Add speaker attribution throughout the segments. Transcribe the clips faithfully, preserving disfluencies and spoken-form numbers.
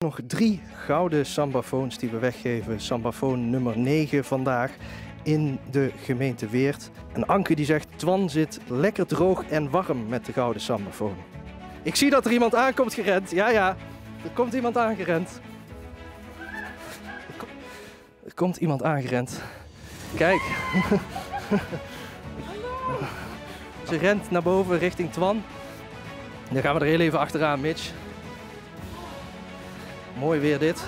Speaker 1: Nog drie gouden sambafoons die we weggeven. Sambafoon nummer negen vandaag in de gemeente Weert. En Anke die zegt, Twan zit lekker droog en warm met de gouden sambafoon. Ik zie dat er iemand aankomt gerend. Ja, ja, er komt iemand aangerend. Er, ko er komt iemand aangerend. Kijk. Ze rent naar boven richting Twan. Dan gaan we er heel even achteraan, Mitch. Mooi weer dit.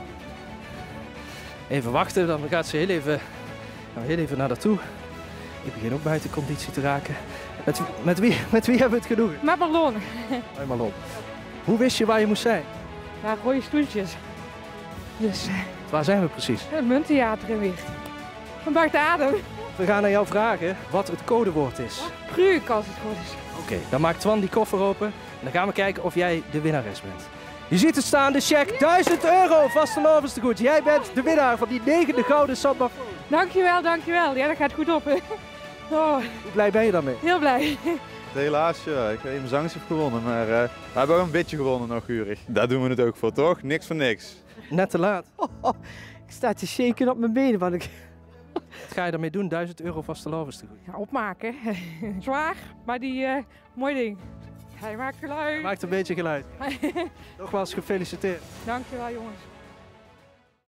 Speaker 1: Even wachten, dan gaat ze heel even, gaan we heel even naar daartoe. Ik begin ook buiten conditie te raken. Met, met, wie, met wie hebben we het genoegen?
Speaker 2: Met Marlon.
Speaker 1: Hoi Marlon. Hoe wist je waar je moest zijn?
Speaker 2: Ja, rode stoeltjes. Dus.
Speaker 1: Waar zijn we precies?
Speaker 2: Het Munttheater in Weert. Van buiten adem.
Speaker 1: We gaan aan jou vragen wat het codewoord is.
Speaker 2: Pruuk als het goed is.
Speaker 1: Oké, okay, dan maakt Twan die koffer open. En dan gaan we kijken of jij de winnares bent. Je ziet het staan, de cheque, duizend euro, vastelovendstegoed. Jij bent de winnaar van die negende gouden sambafoon.
Speaker 2: Dankjewel, dankjewel. Ja, dat gaat goed op. Oh.
Speaker 1: Hoe blij ben je daarmee?
Speaker 2: Heel blij.
Speaker 3: Helaas, ja. Ik heb mijn zangs gewonnen, maar uh, we hebben ook een beetje gewonnen nog urig. Daar doen we het ook voor, toch? Niks voor niks.
Speaker 1: Net te laat.
Speaker 4: Oh, oh. Ik sta te shaken op mijn benen. Want ik...
Speaker 1: Wat ga je daarmee doen? duizend euro vastelovendstegoed.
Speaker 2: Ja, opmaken. Zwaar, maar die uh, mooi ding. Hij maakt geluid.
Speaker 1: Hij maakt een beetje geluid. Nogmaals gefeliciteerd.
Speaker 2: Dankjewel jongens.